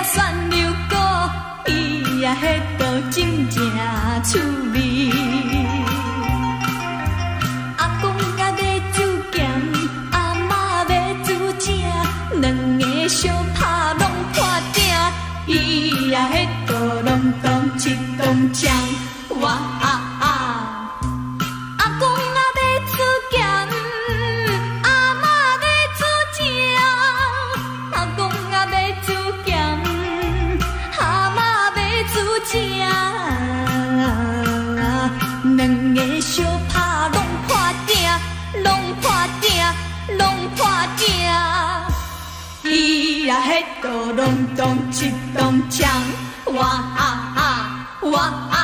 蒜溜果，伊呀迄道真正趣味。阿公甲买煮咸，阿嬷买煮正，两个相拍拢破鼎，伊呀迄道拢当一公酱，哇！两个相拍拢破鼎，拢破鼎，拢破鼎，伊呀迄道拢当一当枪，哇！